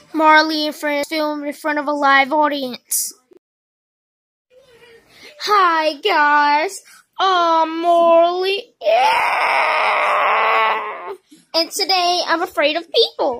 Marleyy and Friends filmed in front of a live audience. Hi guys, I'm Marleyy, and today I'm afraid of people.